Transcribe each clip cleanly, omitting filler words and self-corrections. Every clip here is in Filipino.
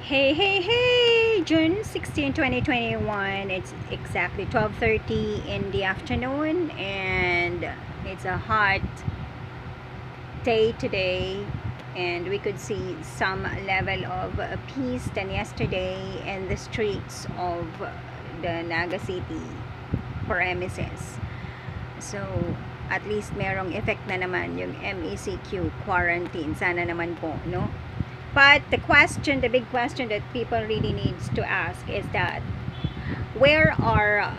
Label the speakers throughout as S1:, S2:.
S1: Hey, hey, hey! June 16, 2021. It's exactly 12:30 in the afternoon, and it's a hot day today. And we could see some level of peace than yesterday in the streets of the Naga City premises. So, at least merong effect na naman yung MECQ quarantine. Sana naman po, no? But the big question that people really needs to ask is that where are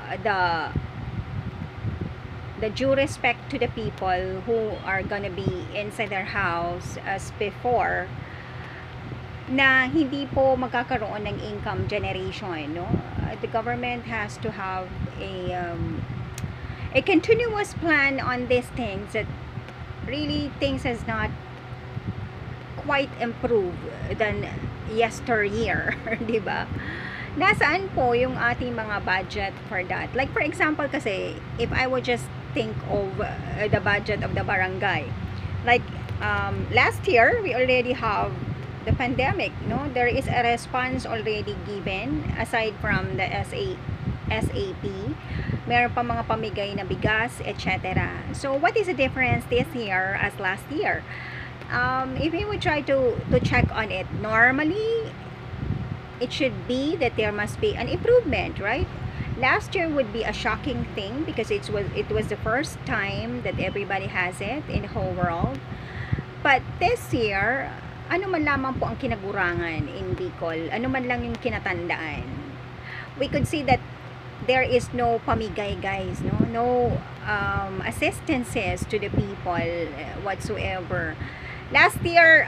S1: the due respect to the people who are gonna be inside their house as before, na hindi po magkakaroon ng income generation, no? The government has to have a continuous plan on these things, that really things has not quite improved than yesteryear, di ba? Nasaan po yung ating mga budget for that? Like for example kasi, if I would just think of the budget of the barangay, like last year we already have the pandemic, no? There is a response already given aside from the SAP. Meron pa mga pamigay na bigas, etc. So what is the difference this year as last year? If we would try to check on it, normally it should be that there must be an improvement, right? Last year would be a shocking thing because it was the first time that everybody has it in the whole world. But this year, ano man lamang po ang kinagurangan in Bicol, ano man lang yung kinatandaan, we could see that there is no pamigay, guys, no assistances to the people whatsoever. Last year,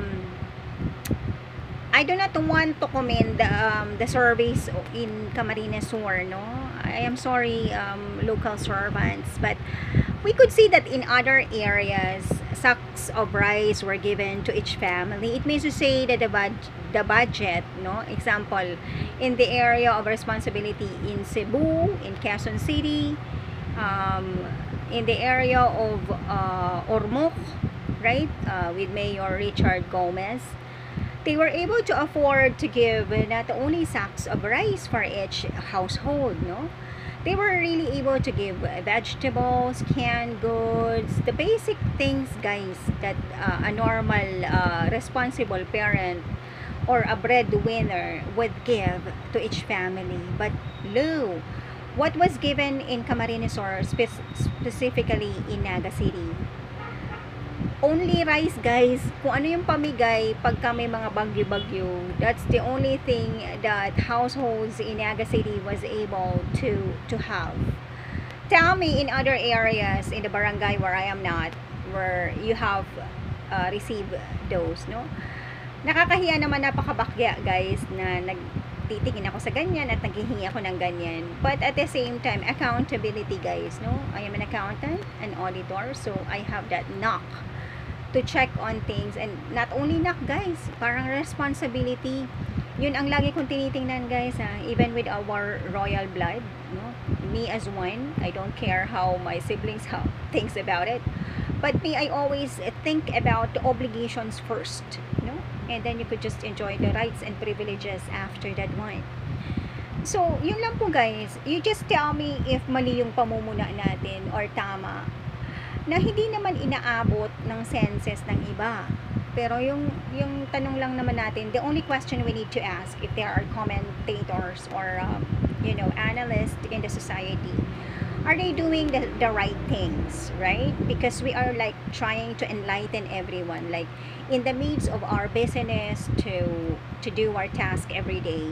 S1: I do not want to commend the surveys in Camarines Sur, no? I am sorry, local servants, but we could see that in other areas, sacks of rice were given to each family. It means to say that the budget, no? Example, in the area of responsibility in Cebu, in Quezon City, in the area of Ormoc, right? With Mayor Richard Gomez, they were able to afford to give not only sacks of rice for each household, no? They were really able to give vegetables, canned goods, the basic things, guys, that a normal responsible parent or a breadwinner would give to each family. But lo, what was given in Camarines Sur, specifically in Naga City? Only rice, guys. Kung ano yung pamigay pagka may mga bagyo-bagyo, that's the only thing that households in Naga City was able to have. Tell me in other areas in the barangay where I am not, where you have received those, no? Nakakahiya naman, napakabakya, guys, na nagtitingin ako sa ganyan at naghihingi ako ng ganyan. But at the same time, accountability, guys, no? I am an accountant, an auditor, so I have that knock to check on things. And not only knock, guys, parang responsibility. Yun ang lagi kong tinitingnan, guys, ha? Even with our royal blood, no? Me as one, I don't care how my siblings thinks about it. But me, I always think about the obligations first, no? And then you could just enjoy the rights and privileges after that one. So, yun lang po, guys. You just tell me if mali yung pamumuna natin or tama, na hindi naman inaabot ng senses ng iba. Pero yung tanong lang naman natin, the only question we need to ask, if there are commentators or analysts in the society, are they doing the right things, right? Because we are like trying to enlighten everyone, like in the midst of our business to do our task every day.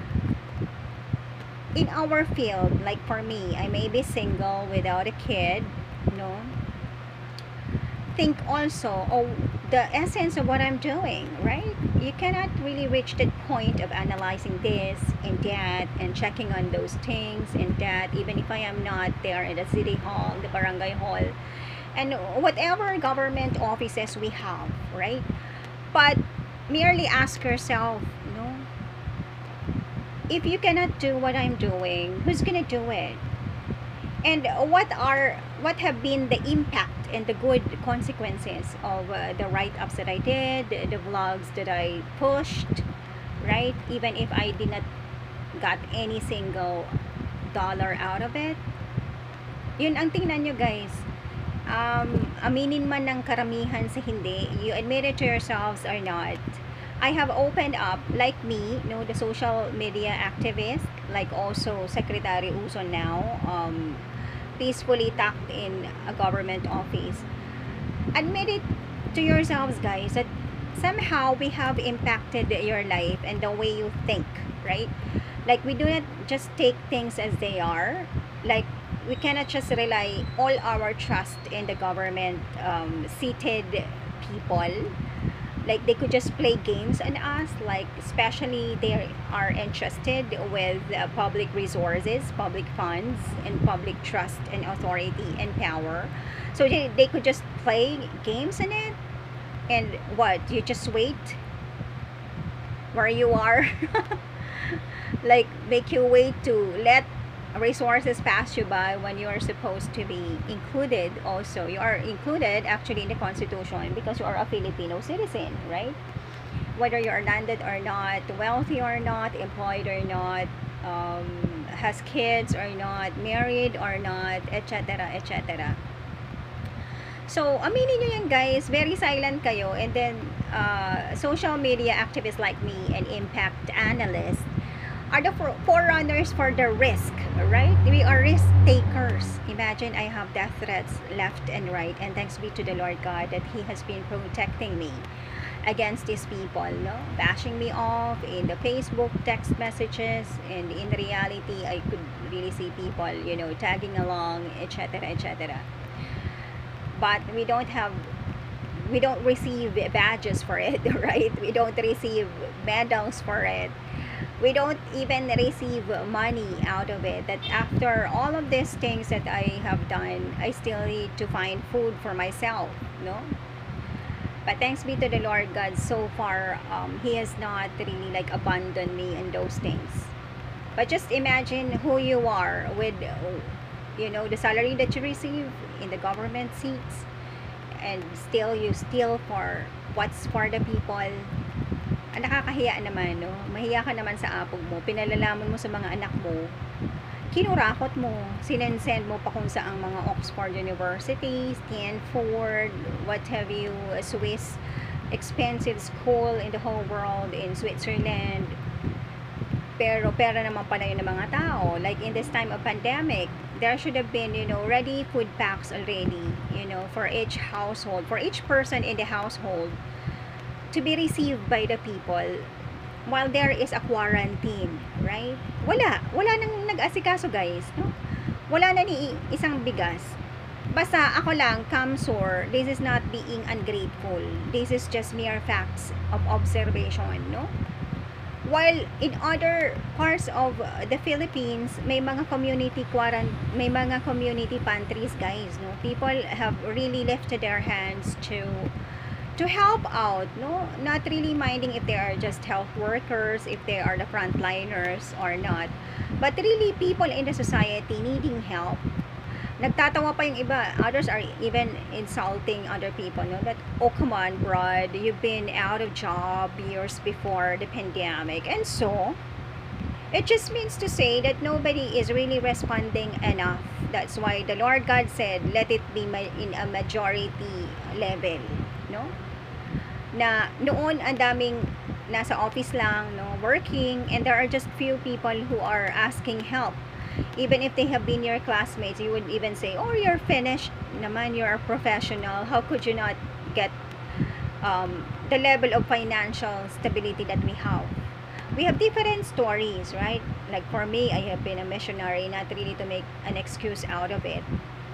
S1: In our field, like for me, I may be single without a kid, no? Think also of the essence of what I'm doing, right? You cannot really reach that point of analyzing this and that and checking on those things and that, even if I am not there in the city hall, the barangay hall, and whatever government offices we have, right? But merely ask yourself, if you cannot do what I'm doing, who's gonna do it? And what have been the impact and the good consequences of the write-ups that I did, the vlogs that I pushed, right? Even if I did not got any single dollar out of it. Yun ang tingnan nyo, guys. Aminin man ng karamihan sa hindi, you admit it to yourselves or not, I have opened up, like me, the social media activist, like also Secretary Uson now, peacefully tucked in a government office. Admit it to yourselves, guys, that somehow we have impacted your life and the way you think, right? Like, we do not just take things as they are. Like, we cannot just rely all our trust in the government seated people. Like, they could just play games on us, like, especially they are entrusted with public resources, public funds, and public trust and authority and power. So they could just play games on it. And what, you just wait where you are? Like, make you wait to let resources pass you by when you are supposed to be included. Also, you are included actually in the Constitution because you are a Filipino citizen, right? Whether you are landed or not, wealthy or not, employed or not, has kids or not, married or not, etc., etc. So, aminin nyo yan, guys. Very silent kayo. And then, social media activists like me and impact analysts are the forerunners for the risk, right? We are risk takers. Imagine, I have death threats left and right, and thanks be to the Lord God that He has been protecting me against these people, no? Bashing me off in the Facebook text messages, and in reality, I could really see people, tagging along, etc., etc. But we don't receive badges for it, right? We don't receive medals for it. We don't even receive money out of it. That after all of these things that I have done, I still need to find food for myself, no? But thanks be to the Lord God, so far He has not really like abandoned me in those things. But just imagine who you are with the salary that you receive in the government seats, and still you steal for what's for the people. Nakakahiya naman, no? Mahiya ka naman sa apog mo, pinalalaman mo sa mga anak mo, kinurakot mo, sinensend mo pa kung saang mga Oxford University, Stanford, what have you, a Swiss expensive school in the whole world, in Switzerland. Pero pera naman pala yun ng mga tao. Like in this time of pandemic, there should have been, ready food packs already, for each household, for each person in the household, to be received by the people while there is a quarantine, right? Wala nang nag-asikaso, guys, no? Wala na ni isang bigas. Basta ako lang, Kamsor, this is not being ungrateful. This is just mere facts of observation, no? While in other parts of the Philippines, may mga community pantries, guys, no? People have really lifted their hands to help out, no? Not really minding if they are just health workers, if they are the frontliners or not, but really people in the society needing help. Nagtatawa pa yung iba. Others are even insulting other people, no? That, oh, come on, Brad, you've been out of job years before the pandemic. And so, it just means to say that nobody is really responding enough. That's why the Lord God said, let it be in a majority level, no? Na noon ang daming nasa office lang, no, working, and there are just few people who are asking help. Even if they have been your classmates, you would even say, oh, you're finished naman, you're a professional, how could you not get the level of financial stability that we have? We have different stories, right? Like for me, I have been a missionary, not really to make an excuse out of it.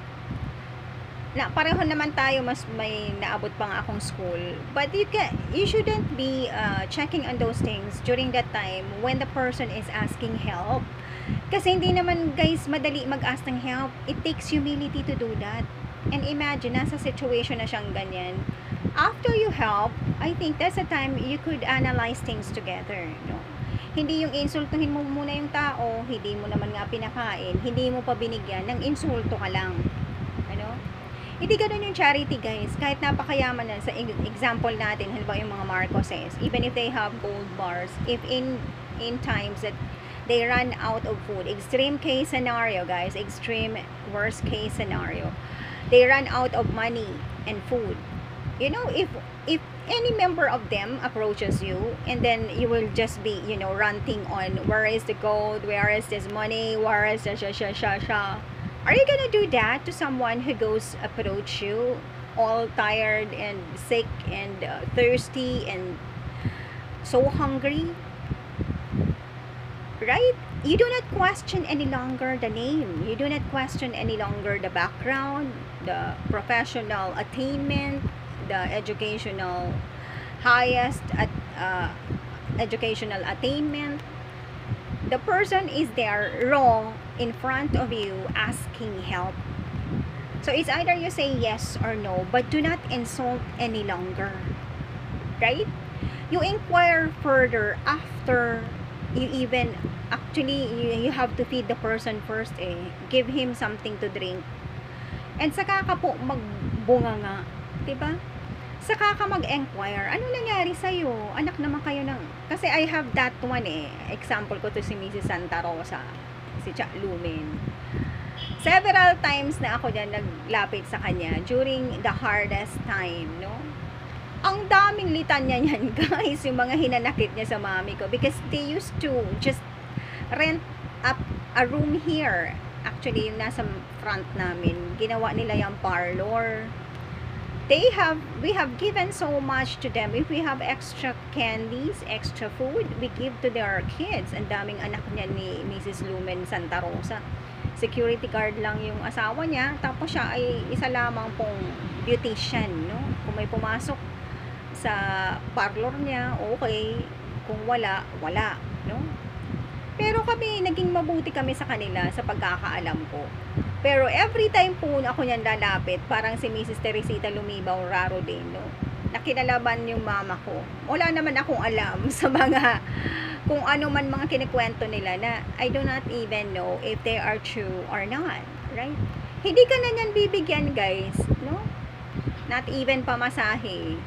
S1: Na pareho naman tayo, mas may naabot pa nga akong school, but you shouldn't be checking on those things during that time when the person is asking help, kasi hindi naman, guys, madali mag-ask ng help. It takes humility to do that. And imagine, nasa situation na siyang ganyan. After you help, I think that's the time you could analyze things together, no? Hindi yung insultuhin mo muna yung tao, hindi mo naman nga pinakain, hindi mo pa binigyan, ng insulto ka lang, ano? Hindi ganun yung charity, guys. Kahit napakayaman na, sa example natin, halimbawa yung mga Marcoses, even if they have gold bars, if in times that they run out of food, extreme case scenario, guys, extreme worst case scenario, they run out of money and food. You know, if any member of them approaches you, and then you will just be, you know, ranting on where is the gold, where is this money, where is the sha. Are you gonna do that to someone who goes approach you all tired and sick and thirsty and so hungry? Right? You do not question any longer the name. You do not question any longer the background, the professional attainment, the educational highest educational attainment. The person is there raw in front of you asking help. So it's either you say yes or no, but do not insult any longer. Right? You inquire further after you even actually you have to feed the person first, give him something to drink, and saka ka po magbunga nga, diba? Saka ka mag-enquire, ano nangyari sa'yo? Anak naman kayo ng, kasi I have that one, example ko to si Mrs. Santa Rosa, si Cha Lumen. Several times na ako dyan naglapit sa kanya during the hardest time, no? Ang daming litanya niyan, guys, yung mga hinanakit niya sa mami ko, because they used to just rent up a room here. Actually, yung nasa front namin, ginawa nila yung parlor. We have given so much to them. If we have extra candies, extra food, we give to their kids. Ang daming anak niya ni Mrs. Lumen Santa Rosa. Security guard lang yung asawa niya, tapos siya ay isa lamang pong beautician, no? Kung may pumasok sa parlor niya, okay. Kung wala, wala, no? Pero kami, naging mabuti kami sa kanila sa pagkakaalam ko. Pero every time po ako niyan lalapit, parang si Mrs. Teresita Lumibaw Raro din, no? Nakinalaban yung mama ko. Wala naman akong alam sa mga, kung ano man mga kinikwento nila na I do not even know if they are true or not, right? Hindi ka na niyan bibigyan, guys, no? Not even pamasahe.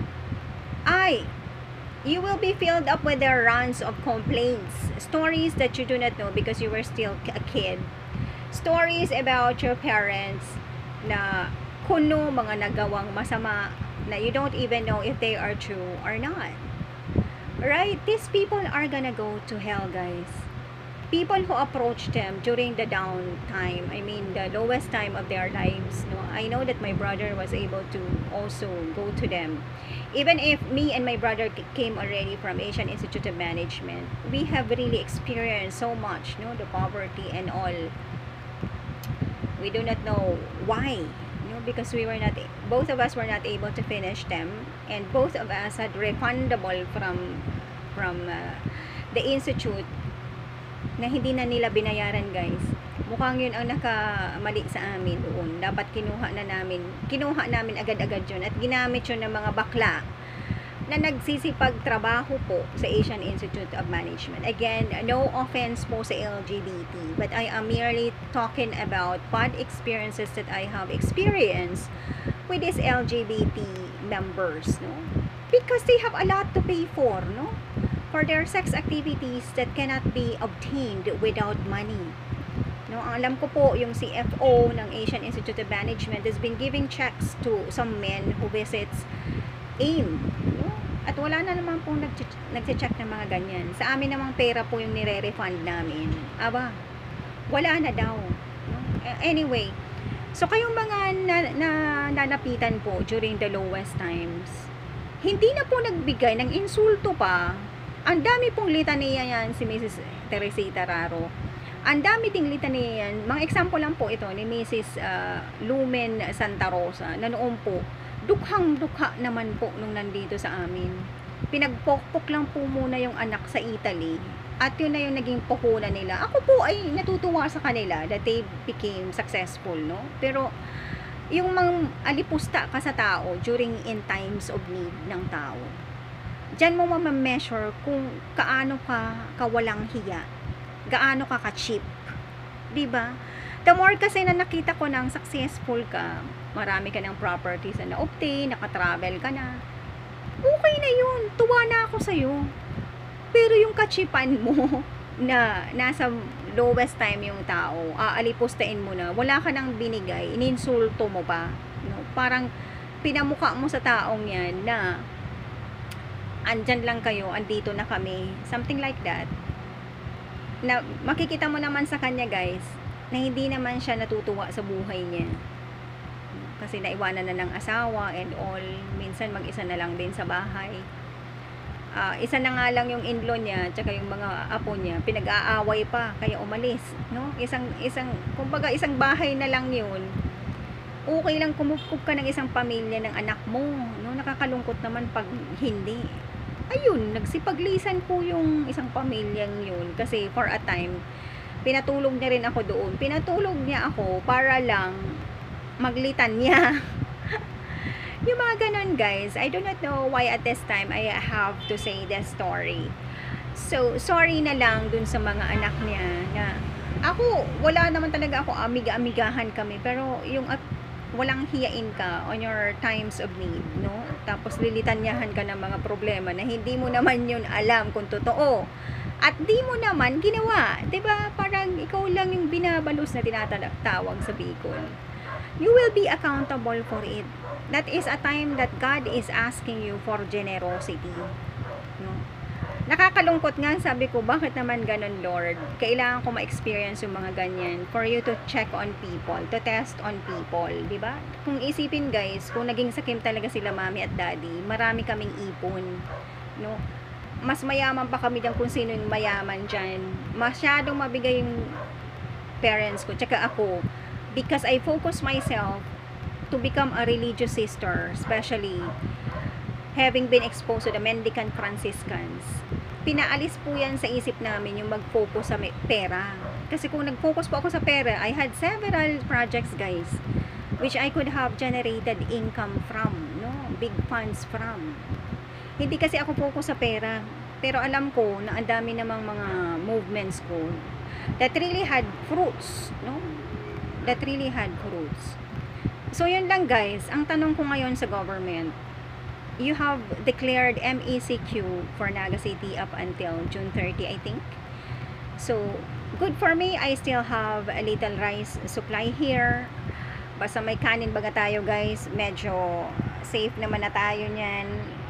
S1: You will be filled up with their runs of complaints, stories that you do not know because you were still a kid, stories about your parents na kuno mga nagawang masama na you don't even know if they are true or not. Right? These people are gonna go to hell, guys. People who approach them during the down time, I mean the lowest time of their lives, no? I know that my brother was able to also go to them. Even if me and my brother came already from Asian Institute of Management, we have really experienced so much, no? The poverty and all. We do not know why, no? Because we were not, both of us were not able to finish them, and both of us had refundable from the institute na hindi na nila binayaran, guys. Mukhang yun ang nakamali sa amin doon. Dapat kinuha namin agad-agad yun at ginamit yun ng mga bakla na nagsisipag trabaho po sa Asian Institute of Management. Again, no offense po sa LGBT, but I am merely talking about bad experiences that I have experienced with these LGBT members, no? Because they have a lot to pay for, no? For their sex activities that cannot be obtained without money. No, ang alam ko po, yung CFO ng Asian Institute of Management has been giving checks to some men who visits AIM. No? At wala na naman pong nagche-check ng mga ganyan. Sa amin namang pera po yung nire-refund namin. Aba, wala na daw. No? Anyway, so kayong mga nanapitan po during the lowest times, hindi na po nagbigay ng insulto pa. Ang dami pong litanya yan si Mrs. Teresita Raro. Ang dami ding litanya yan. Mga example lang po ito ni Mrs. Lumen Santa Rosa na noon po, dukhang-dukha naman po nung nandito sa amin. Pinagpokpok lang po muna yung anak sa Italy. At yun na yung naging puhunan nila. Ako po ay natutuwa sa kanila that they became successful, no? Pero yung mga alipusta ka sa tao during in times of need ng tao, diyan mo ma-measure kung kaano ka kawalang hiya, gaano ka ka-cheap, 'di ba? The more kasi na nakita ko ng successful ka, marami ka ng properties na na-obtain, nakatravel ka na, okay na yun, tuwa na ako sa'yo. Pero yung kachipan mo, na nasa lowest time yung tao, aalipustahin mo na, wala ka nang binigay, ininsulto mo pa, no? Parang pinamukha mo sa taong yan na andyan lang kayo, andito na kami, something like that. Na makikita mo naman sa kanya, guys, na hindi naman siya natutuwa sa buhay niya. Kasi naiwanan na ng asawa and all, minsan mag-isa na lang din sa bahay. Isa na nga lang yung in-law niya, tsaka yung mga apo niya, pinag-aaway pa, kaya umalis, no? Kumbaga isang bahay na lang yun. Okay lang kumukup ka ng isang pamilya ng anak mo, no? Nakakalungkot naman pag hindi. Ayun, nagsipaglisan po yung isang pamilyang yun, kasi for a time, pinatulog niya rin ako doon. Pinatulog niya ako para lang maglitan niya. Yung mga ganon, guys, I do not know why at this time I have to say this story. So, sorry na lang dun sa mga anak niya na ako, wala naman talaga ako amiga-amigahan kami, pero yung walang hiyain ka on your times of need, no? Tapos lilitanyahan ka ng mga problema na hindi mo naman yun alam kung totoo. At di mo naman ginawa, 'di ba? Parang ikaw lang yung binabalos na tinatawag sa Bicol. You will be accountable for it. That is a time that God is asking you for generosity. No? Nakakalungkot nga, sabi ko, bakit naman ganun, Lord? Kailangan ko ma-experience yung mga ganyan for you to check on people, to test on people, di ba? Kung isipin, guys, kung naging sakim talaga sila mami at daddy, marami kaming ipon, no? Mas mayaman pa kami dyan kung sino yung mayaman dyan. Masyadong mabigay yung parents ko, tsaka ako, because I focus myself to become a religious sister, especially having been exposed to the Mendicant Franciscans. Pinaalis po yan sa isip namin yung mag-focus sa pera. Kasi kung nag-focus po ako sa pera, I had several projects, guys, which I could have generated income from, no? Big funds from. Hindi kasi ako focus sa pera, pero alam ko na ang dami namang mga movements ko that really had fruits, no? That really had fruits. So, yun lang, guys. Ang tanong ko ngayon sa government, you have declared MECQ for Naga City up until June 30, I think. So, good for me. I still have a little rice supply here. Basta may kanin baga tayo, guys. Medyo safe naman na tayo niyan.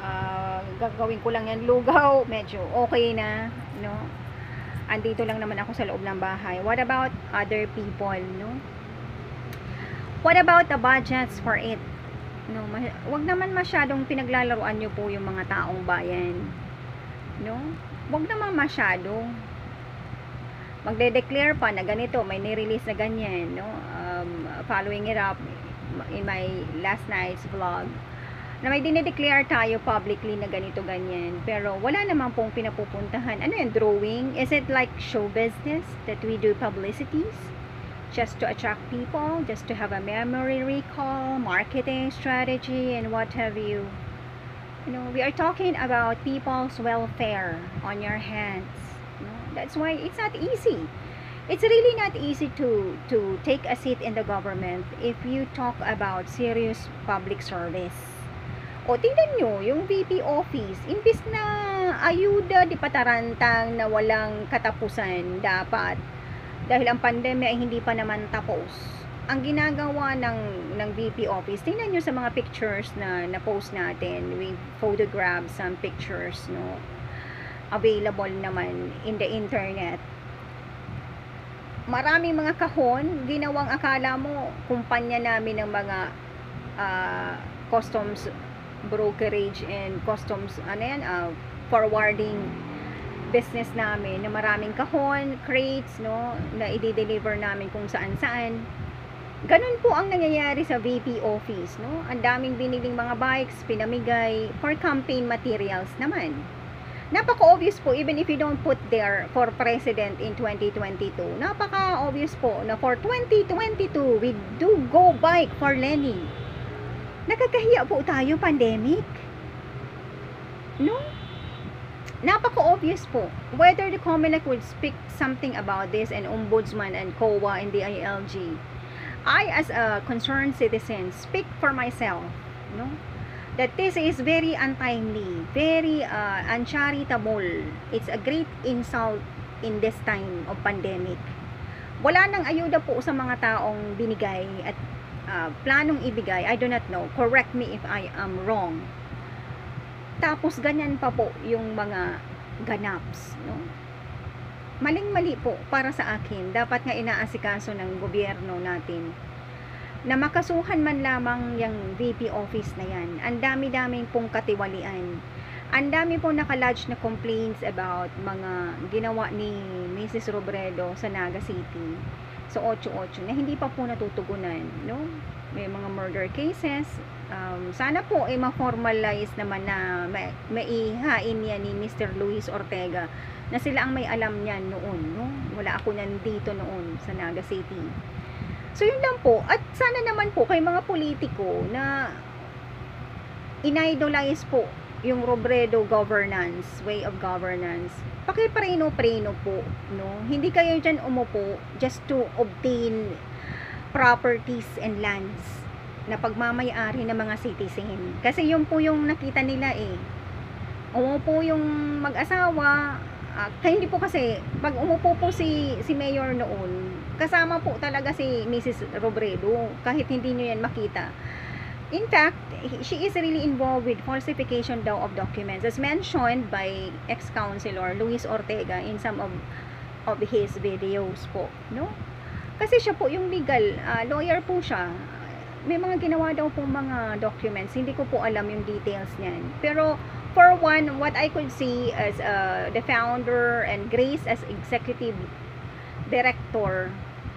S1: Gagawin ko lang yan lugaw. Medyo okay na, no? Andito lang naman ako sa loob ng bahay. What about other people, no? What about the budgets for it? No, wag naman masyadong pinaglalaruan nyo po yung mga taong bayan. No? Wag naman masyado. Magde-declare pa na ganito, may ni-release na ganyan, no? Following it up in my last night's vlog, na may dinedeclare tayo publicly na ganito ganyan, pero wala naman pong pinapupuntahan. Ano yan, drawing? Is it like show business that we do publicities? Just to attract people, just to have a memory recall, marketing strategy, and what have you. You know, we are talking about people's welfare on your hands. You know, that's why it's not easy. It's really not easy to take a seat in the government if you talk about serious public service. O, tingnan nyo, yung VP office, imbis na ayuda di patarantang na walang katapusan dapat, dahil ang pandemya ay hindi pa naman tapos. Ang ginagawa ng VP office, tingnan nyo sa mga pictures na na-post natin. We photographed some pictures, no? Available naman in the internet. Maraming mga kahon, ginawang akala mo, kumpanya namin ng mga customs brokerage and customs, forwarding business namin, na maraming kahon, crates, no, na i-deliver namin kung saan-saan. Ganun po ang nangyayari sa VP office, no? Ang daming biniling mga bikes, pinamigay for campaign materials naman. Napaka-obvious po, even if you don't put there for president in 2022, napaka-obvious po na for 2022, we do go bike for Lenny. Nakakahiya po tayo, pandemic. No? Napaka-obvious po. Whether the COMELEC would speak something about this, and Ombudsman and COA and the ILG, I as a concerned citizen speak for myself, no, that this is very untimely, very uncharitable. It's a great insult in this time of pandemic. Wala nang ayuda po sa mga taong binigay at planong ibigay. I do not know, correct me if I am wrong. Tapos ganyan pa po yung mga ganaps, no? Maling-mali po para sa akin. Dapat nga inaasikaso ng gobyerno natin na makasuhan man lamang yung VP office na yan. Ang dami-daming pong katiwalian. Ang dami pong nakalodge na complaints about mga ginawa ni Mrs. Robredo sa Naga City, sa 88 na hindi pa po natutugunan, no? May mga murder cases. Sana po ma-formalize naman na maihain yan ni Mr. Luis Ortega na sila ang may alam niyan noon, no? Wala ako nandito noon sa Naga City. So yun lang po. At sana naman po kay mga politiko na inidolize po yung Robredo governance, way of governance, pakipreno-preno po, no? Hindi kayo dyan umupo just to obtain properties and lands na pagmamayari ng mga citizen. Kasi yun po yung nakita nila eh. Umupo yung mag-asawa, hindi po kasi, pag umupo po si Mayor noon, kasama po talaga si Mrs. Robredo, kahit hindi nyo yan makita. In fact, she is really involved with falsification daw of documents, as mentioned by ex-councilor Luis Ortega in some of his videos po, no? Kasi siya po yung legal, lawyer po siya. May mga ginawa daw po mga documents, hindi ko po alam yung details niyan. Pero, for one, what I could see as the founder and Grace as executive director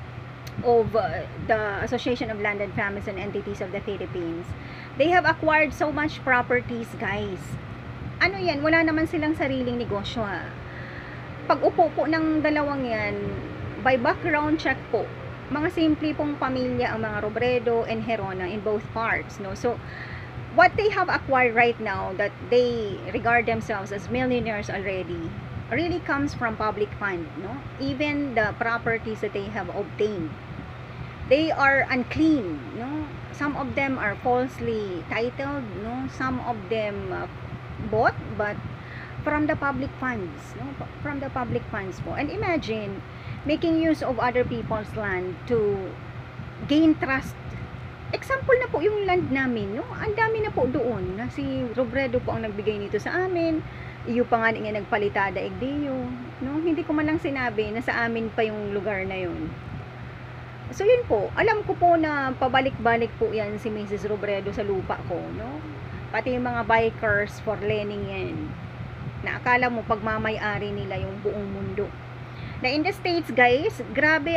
S1: of the Association of Landed Families and Entities of the Philippines, they have acquired so much properties, guys. Ano yan? Wala naman silang sariling negosyo, ha? Pag upo po ng dalawang yan, by background check po, mga simple pong pamilya ang mga Robredo and Herona in both parts, no? So, what they have acquired right now, that they regard themselves as millionaires already, really comes from public fund, no? Even the properties that they have obtained, they are unclean, no? Some of them are falsely titled, no? Some of them bought, but from the public funds, no? From the public funds po. And imagine making use of other people's land to gain trust. Example na po yung land namin, no? Ang dami na po doon na si Robredo po ang nagbigay nito sa amin. Iyo pa nga nga nagpalitada egdeyo, no? Hindi ko man lang sinabi na sa amin pa yung lugar na yun. So yun po, alam ko po na pabalik-balik po yan si Mrs. Robredo sa lupa ko, no? Pati yung mga bikers for learning yan, na akala mo pagmamay-ari nila yung buong mundo. Na in the States, guys, grabe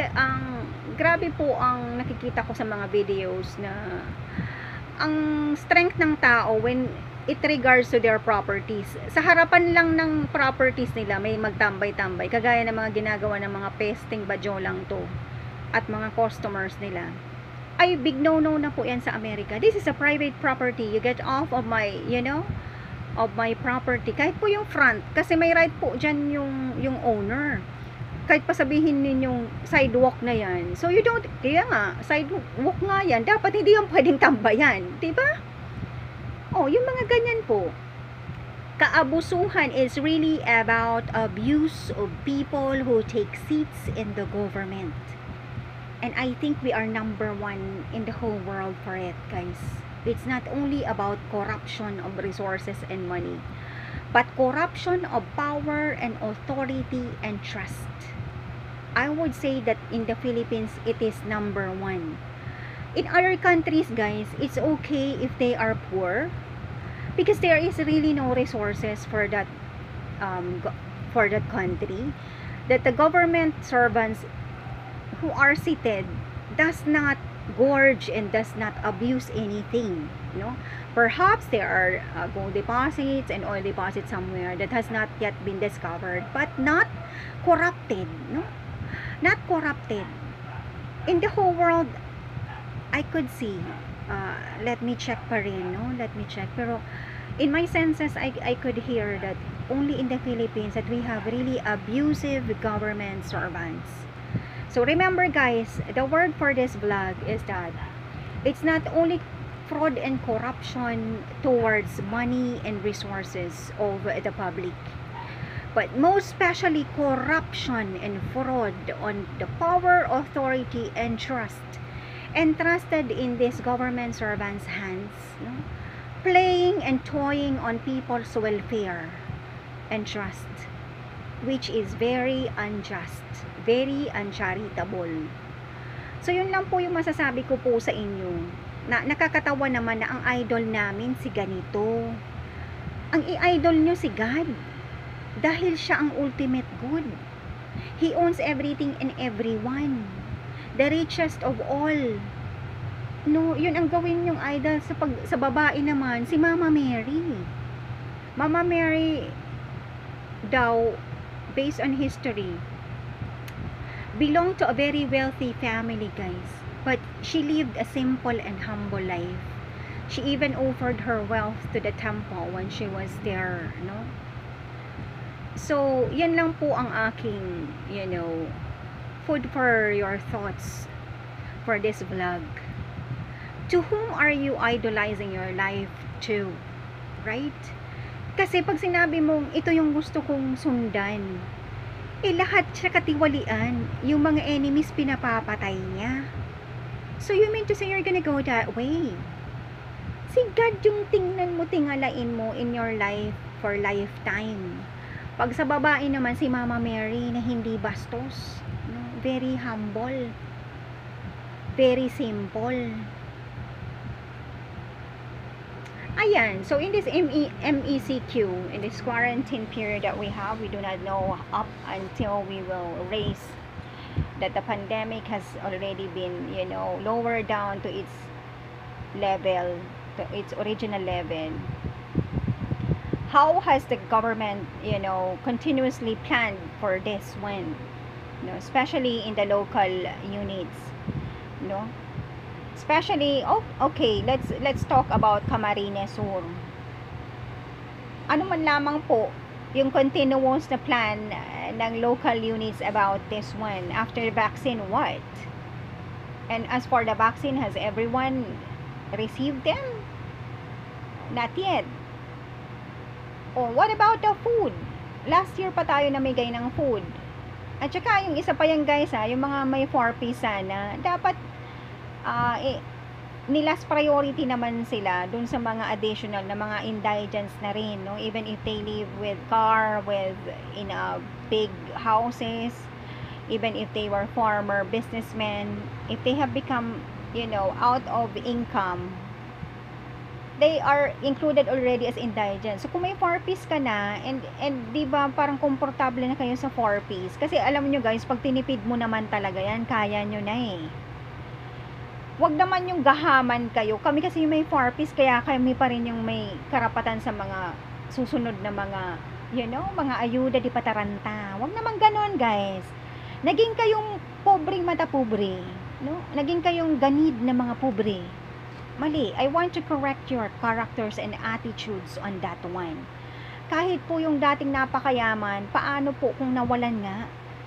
S1: po ang nakikita ko sa mga videos na ang strength ng tao when it regards to their properties. Sa harapan lang ng properties nila, may magtambay-tambay. Kagaya ng mga ginagawa ng mga pesting badyo lang to. At mga customers nila. Ay, big no-no na po yan sa Amerika. This is a private property. You get off of my, you know, of my property. Kahit po yung front. Kasi may right po dyan yung owner. Kahit pa sabihin ninyong sidewalk na yan. So, you don't, kaya nga, sidewalk nga yan. Dapat hindi yung pwedeng tambayan. Diba? Oh, yung mga ganyan po. Kaabusuhan is really about abuse of people who take seats in the government. And I think we are number one in the whole world for it, guys. It's not only about corruption of resources and money, but corruption of power and authority and trust. I would say that in the Philippines, it is number one. In other countries, guys, it's okay if they are poor, because there is really no resources for that country, that the government servants who are seated does not gorge and does not abuse anything, you know. Perhaps there are gold deposits and oil deposits somewhere that has not yet been discovered, but not corrupted, no, not corrupted. In the whole world, I could see, let me check pa rin, no, let me check, pero in my senses, I could hear that only in the Philippines that we have really abusive government servants. So remember guys, the word for this vlog is that it's not only fraud and corruption towards money and resources of the public, but most especially corruption and fraud on the power, authority, and trust entrusted in these government servants' hands, no? Playing and toying on people's welfare and trust, which is very unjust, very uncharitable. So yun lang po yung masasabi ko po sa inyo, na nakakatawa naman na ang idol namin si ganito. Ang i-idol nyo si God dahil siya ang ultimate good. He owns everything and everyone, the richest of all. No, yun ang gawin yung idol. Sa babae naman, si Mama Mary. Mama Mary daw, based on history, belonged to a very wealthy family, guys, but she lived a simple and humble life. She even offered her wealth to the temple when she was there, no? So yan lang po ang aking, food for your thoughts for this vlog. To whom are you idolizing your life to, right? Kasi pag sinabi mong ito yung gusto kong sundan, lahat siya katiwalian. Yung mga enemies pinapapatay niya. So you mean to say you're gonna go that way? Si God yung tingnan mo, tingalain mo in your life for lifetime. Pag sa babae naman, si Mama Mary na hindi bastos, no? Very humble, very simple. Ayan, so in this MECQ, in this quarantine period that we have, we do not know up until we will raise that the pandemic has already been, lowered down to its level, to its original level. How has the government, continuously planned for this one, especially in the local units, especially, okay, let's talk about Camarines Sur. Ano man lamang po yung continuous na plan ng local units about this one after vaccine, what? And as for the vaccine, has everyone received them? Not yet. Oh, what about the food? Last year pa tayo namigay ng food. At saka yung isa pa yan guys, yung mga may 4-piece sana, dapat nilas priority naman sila dun sa mga additional na mga indigents na rin, no? Even if they live with car, in a big houses, even if they were former businessmen, if they have become, out of income, they are included already as indigents. So kung may 4-piece ka na, and di ba parang komportable na kayo sa 4-piece, kasi alam nyo guys, pag tinipid mo naman talaga yan, kaya nyo na eh. Wag naman yung gahaman kayo. Kami kasi yung may 4-piece, kaya kami pa rin yung may karapatan sa mga susunod na mga, mga ayuda di pataranta. Wag naman ganon guys. Naging kayong pobreng mata pobre, no? Naging kayong ganid na mga pobre. Mali. I want to correct your characters and attitudes on that one. Kahit po yung dating napakayaman, paano po kung nawalan nga?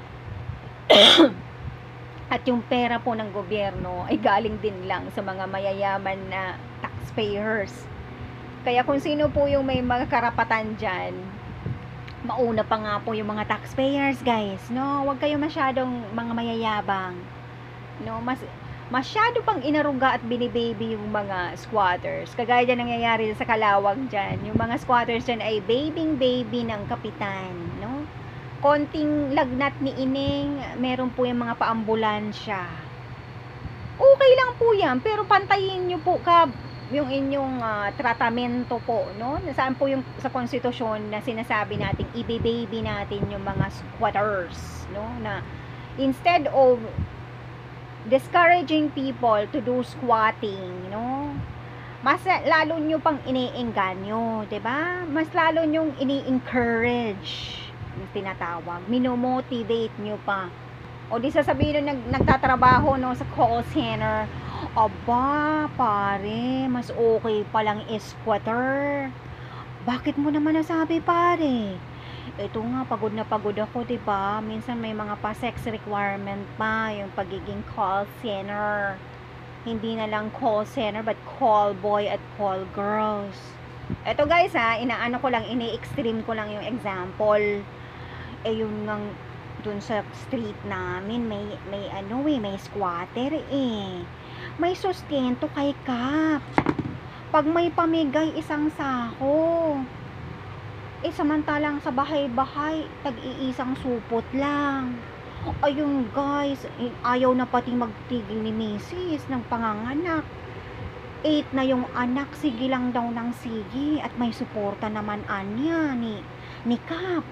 S1: At yung pera po ng gobyerno ay galing din lang sa mga mayayaman na taxpayers. Kaya kung sino po yung may mga karapatan dyan, mauna pa nga po yung mga taxpayers guys, no? Huwag kayo masyadong mga mayayabang, no? Masyado pang inaruga at binibaby yung mga squatters. Kagaya dyan nangyayari sa Kalawag dyan. Yung mga squatters dyan ay baby ng kapitan, no? Konting lagnat ni Ining, meron po yung mga paambulansya. Okay lang po yan, pero pantayin nyo po yung inyong tratamento po, no? Nasaan po yung sa konstitusyon na sinasabi natin, i-baby natin yung mga squatters, no? Na instead of discouraging people to do squatting, no? Mas lalo nyo pang iniengganyo, 'di ba? Mas lalo nyong ini-encourage, yung tinatawag, minomotivate nyo pa. O di sasabihin nung nagtatrabaho no sa call center, aba, pare, mas okay palang squatter. Bakit mo naman nasabi, pare? Ito nga, pagod na pagod ako, 'di ba? Minsan may mga pa-sex requirement pa, yung pagiging call center. Hindi na lang call center, but call boy at call girls. Ito guys ha, inaano ko lang, ini-extreme ko lang yung example. Yun ngang dun sa street namin, may squatter eh. May sustento kay Kap. Pag may pamigay, isang sako. Samantalang sa bahay-bahay, tag-iisang supot lang. Ayun guys, ayaw na pati magtigil ni Mrs. ng panganganak. 8 na yung anak, sige lang daw ng sige. At may suporta naman anya ni Kap.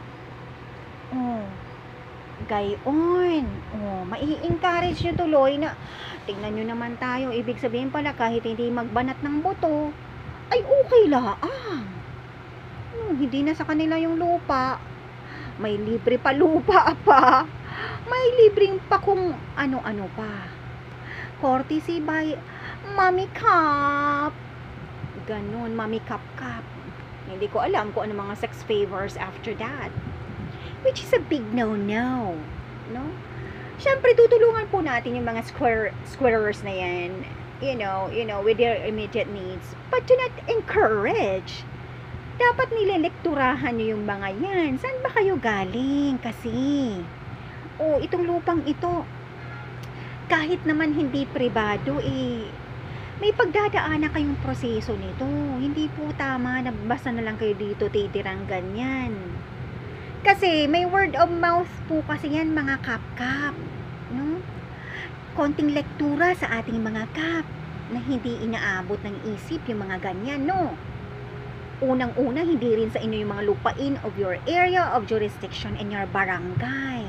S1: Gayon. Mai-encourage nyo tuloy na, tingnan nyo naman tayo, ibig sabihin pala kahit hindi magbanat ng buto, ay okay lang. Hindi na sa kanila yung lupa, may libre pa lupa pa, may libreng pa kung ano-ano pa, courtesy by Mommy Kap. Ganon, Mommy Kap. Hindi ko alam kung ano mga sex favors after that, which is a big no. Syempre tutulungan po natin yung mga squirrers na yan, you know, with their immediate needs, but do not encourage. Dapat nilelekturahan nyo yung mga yan. Saan ba kayo galing? Kasi, itong lupang ito, kahit naman hindi pribado, may pagdadaanan kayong proseso nito. Hindi po tama na basta na lang kayo dito titirang ganyan. Kasi, may word of mouth po kasi yan, mga kap-kap. No? Konting lektura sa ating mga kap na hindi inaabot ng isip yung mga ganyan, no? Unang-una, hindi rin sa inyo yung mga lupain of your area of jurisdiction in your barangay.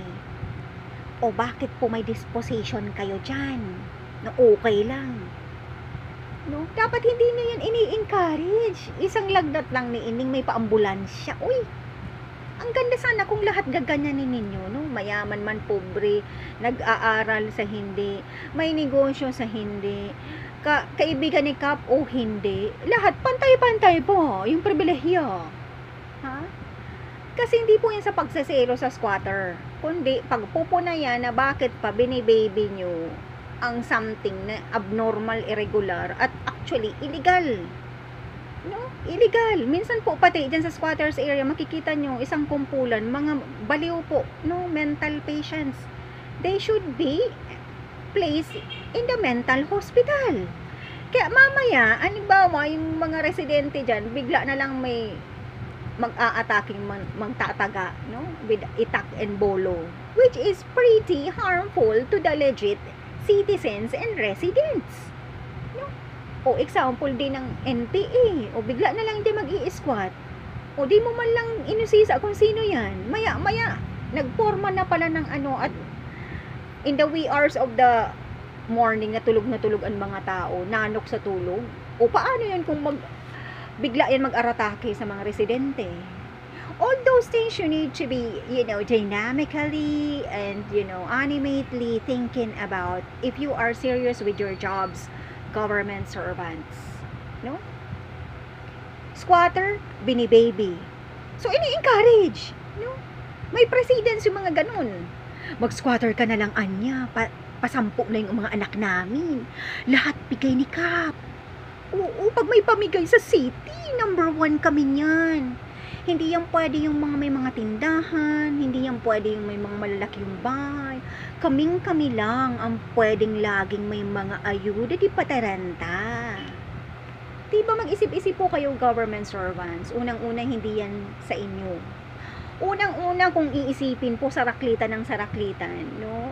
S1: O bakit po may disposition kayo dyan? Na okay lang. No? Dapat hindi nyo yan ini-encourage. Isang lagnat lang ni Ining, may paambulansya. Uy, ang ganda sana kung lahat gaganyanin ninyo, no? Mayaman man, pobre, nag-aaral sa hindi, may negosyo sa hindi, kaibigan ni Kap o hindi, lahat pantay-pantay po yung pribilehyo. Ha? Kasi hindi po yan sa pagsaselo sa squatter, kundi pagpupo na yan na bakit pa binibaby nyo ang something na abnormal, irregular, at actually illegal. No? Illegal. Minsan po pati dyan sa squatters area, makikita nyo isang kumpulan, mga baliw po, no? Mental patients. They should be placed in the mental hospital. Kaya mamaya, halimbawa, yung mga residente dyan, bigla na lang may mag-a-attacking, magtataga, no? With itak and bolo, which is pretty harmful to the legit citizens and residents. No? O example din ng NPA, o bigla na lang dyan mag-i-squat, o di mo man lang inusisa kung sino yan, maya, nagporma na pala ng ano, at in the wee hours of the morning, na tulog ang mga tao, nanok sa tulog. O paano yun kung bigla yan mag-aratake sa mga residente? All those things you need to be, dynamically and, animately thinking about if you are serious with your jobs, government servants. No? Squatter, binibaby. So, ini-encourage. No? May precedence yung mga ganun. Mag-squatter ka na lang, anya, pasampu na yung mga anak namin. Lahat bigay ni Kap. Oo, pag may pamigay sa city, number 1 kami niyan. Hindi yan pwede yung may mga tindahan, hindi yan pwede yung may mga malalaking bahay. Kami lang ang pwedeng laging may mga ayuda di pataranta. Diba mag-isip-isip po kayo, government servants? Unang-una, hindi yan sa inyo. Unang-una, kung iisipin po saraklitan ng saraklitan,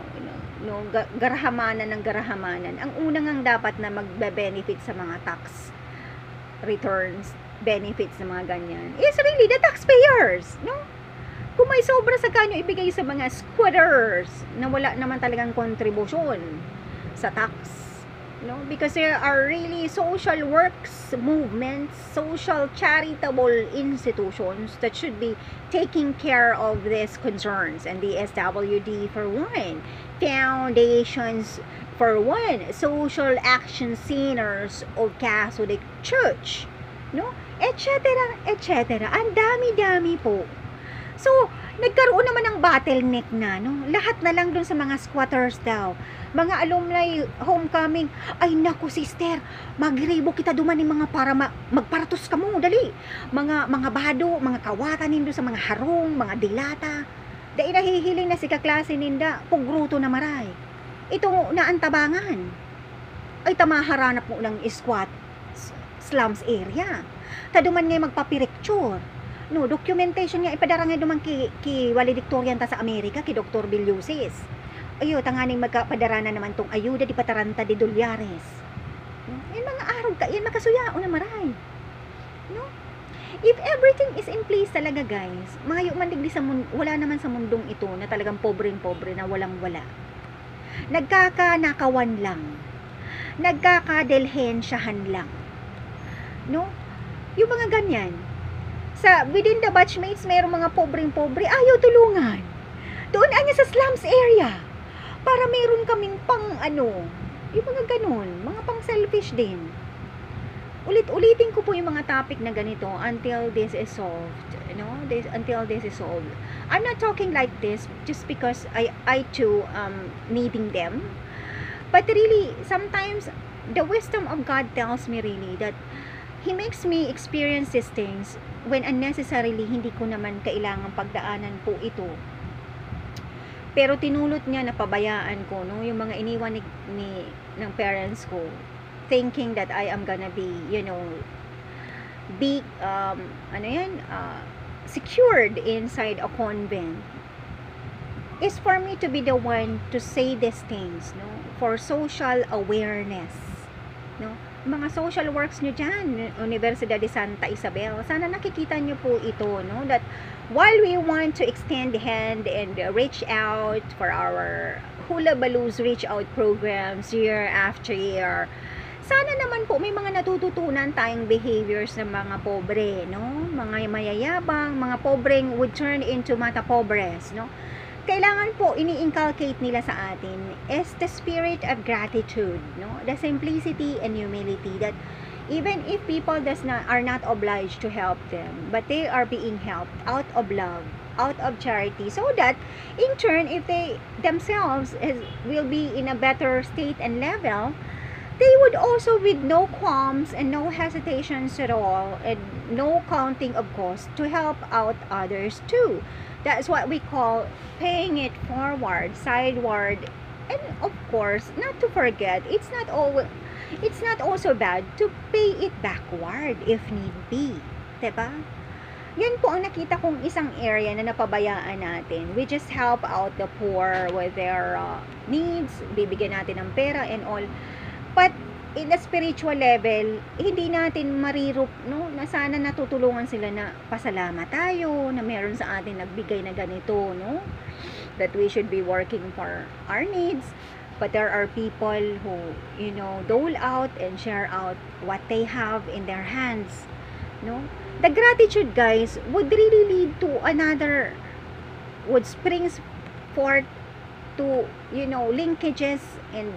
S1: garahamanan ng garahamanan, ang unang ang dapat na magbe-benefit sa mga tax returns, benefits ng mga ganyan, is really the taxpayers, no? Kung may sobra sa kanyo, ibigay sa mga squatters na wala naman talagang kontribusyon sa tax, no? Because there are really social works movements, social charitable institutions that should be taking care of these concerns, and the SWD for one, foundations for one, social action centers of Catholic Church, no? Etc. Etc. Ang dami-dami po. So, Nagkaroon naman ng bottleneck na, no? Lahat na lang dun sa mga squatters daw. Mga alumni homecoming, ay naku sister, magribo kita duman mga para magparatos ka mo, dali. Mga bado, mga kawatan nindo sa mga harong, mga dilata. Dahil nahihiling na si kaklase ninda, pugruto na maray. Ito naantabangan. Ay tamaharanap mo ng squat slums area. Taduman ngay magpapirecture. No, documentation nga ipadara nga duman ki valedictorian ta sa Amerika ki Dr. Billusis. Ayo tanganing magkapadara na naman tong ayuda di pataranta di dolyares. No? Yan mga araw ka, yan makasuyao na maray. No? If everything is in place talaga guys, mayo man digdi sa wala naman sa mundong ito na talagang pobreng-pobre na walang-wala. Nagkakanakawan lang. Nagkakadelhensyahan lang. No? Yung mga ganyan. Sa within the batchmates, mayroong mga pobreng-pobre, ayaw tulungan. Doon anya sa slums area. Para mayroon kaming pang yung mga ganun, mga pang selfish din. Ulit-ulitin ko po yung mga topic na ganito until this is solved. Until this is solved. I'm not talking like this just because I too needing them. But really, sometimes the wisdom of God tells me really that He makes me experience these things when unnecessarily hindi ko naman kailangang pagdaanan po ito. Pero tinulot niya na pabayaan ko, no, yung mga iniwan ng parents ko, thinking that I am gonna be, secured inside a convent, is for me to be the one to say these things, no, for social awareness, no. Mga social works nyo dyan, Universidad de Santa Isabel, sana nakikita nyo po ito, no, that while we want to extend the hand and reach out for our Hula Baloo's reach out programs year after year, sana naman po may mga natututunan tayong behaviors ng mga pobre, no, mga mayayabang, mga pobreng would turn into mata pobres, no. Kailangan po ini-inculcate nila sa atin is the spirit of gratitude, no? The simplicity and humility that even if people are not obliged to help them, but they are being helped out of love, out of charity, so that in turn, if they themselves will be in a better state and level, they would also, with no qualms and no hesitations at all and no counting of cost, to help out others too. That's what we call paying it forward, sideward, and of course, not to forget, it's not also bad to pay it backward if need be. Diba? Yan po ang nakita kong isang area na napabayaan natin. We just help out the poor with their needs, bibigyan natin ng pera and all. But in a spiritual level, hindi natin marirup, no, na sana natutulungan sila na pasalamat tayo na meron sa atin nagbigay na ganito, no, that we should be working for our needs. But there are people who, dole out and share out what they have in their hands, no. The gratitude, guys, would really lead to would springs forth to, linkages and,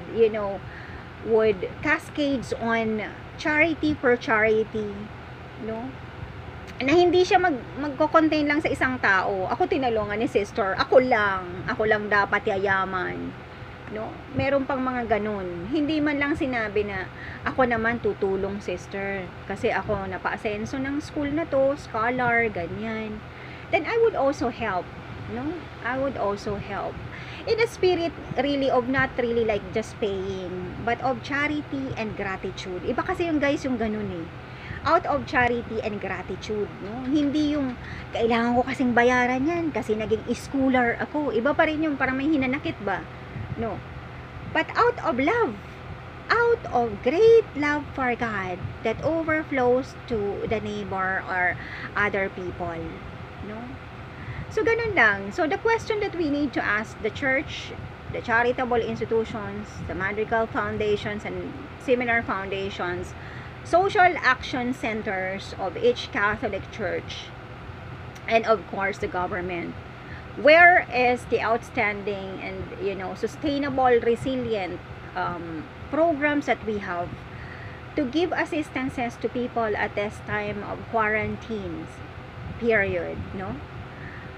S1: would cascades on charity for charity, no, na hindi siya magko-contain lang sa isang tao. Ako tinulungan ni sister, ako lang dapat yayaman, no. Meron pang mga ganun, hindi man lang sinabi na ako naman tutulong sister kasi ako napa-asenso ng school na to, scholar, ganyan, then I would also help, no, I would also help in a spirit really of not really like just paying, but of charity and gratitude. Iba kasi yung guys yung ganun eh, out of charity and gratitude, no, hindi yung kailangan ko kasing bayaran yan kasi naging schooler ako. Iba pa rin yung parang may hinanakit ba, no, but out of love, out of great love for God that overflows to the neighbor or other people, no. So, ganun lang. So, the question that we need to ask the church, the charitable institutions, the Madrigal foundations, and similar foundations, social action centers of each Catholic church, and of course, the government. Where is the outstanding and, sustainable, resilient programs that we have to give assistances to people at this time of quarantines period, no?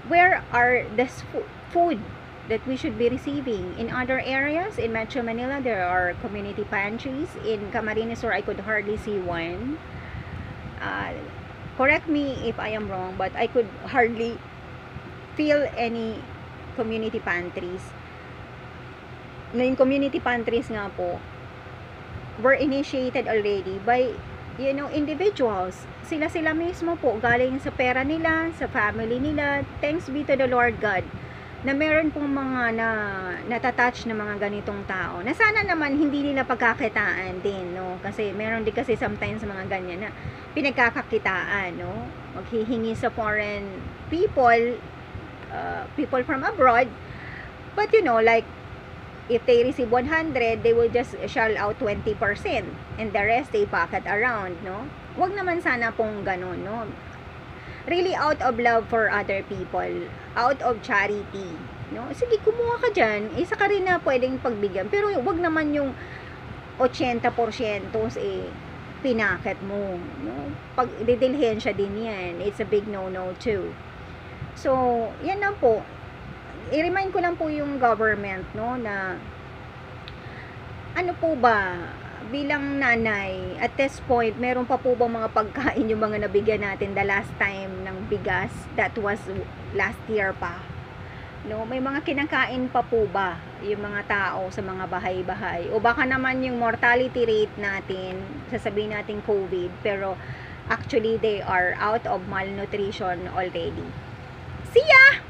S1: where are the food that we should be receiving? In other areas, in Metro Manila, there are community pantries. In Camarines Sur, I could hardly see one. Correct me if I am wrong, but I could hardly feel any community pantries. Na yung community pantries nga po were initiated already by, you know, individuals. Sila mismo po, galing sa pera nila, sa family nila. Thanks be to the Lord God na meron pong mga natatouch na mga ganitong tao. Na sana naman hindi nila pagkakitaan din, no? Kasi meron din kasi sometimes mga ganyan na pinagkakakitaan, no? Maghihingi sa foreign people, people from abroad. But you know, like, if they receive 100, they will just shell out 20%. And the rest, they pocket around, no? Wag naman sana pong ganun, no? Really out of love for other people, out of charity, no? Sige, kumuha ka dyan, isa ka rin na pwedeng pagbigyan, pero wag naman yung 80% pinaket mo, no? Pag didilhensya din yan, it's a big no-no too. So, yan lang po. I-remind ko lang po yung government, no, na ano po ba, bilang nanay, at this point, meron pa po bang mga pagkain yung mga nabigyan natin the last time ng bigas? That was last year pa. No, may mga kinakain pa po ba yung mga tao sa mga bahay-bahay? O baka naman yung mortality rate natin, sasabihin natin COVID, pero actually they are out of malnutrition already. See ya!